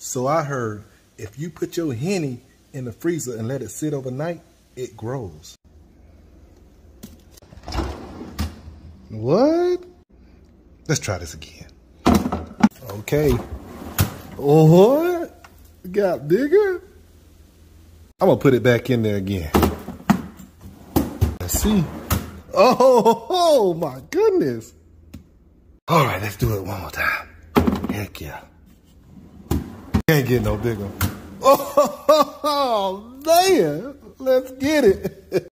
So I heard if you put your Henny in the freezer and let it sit overnight, it grows. What? Let's try this again. Okay. What? It got bigger? I'm gonna put it back in there again. Let's see. Oh my goodness. All right, let's do it one more time. Heck yeah. Can't get no bigger. Oh man, let's get it.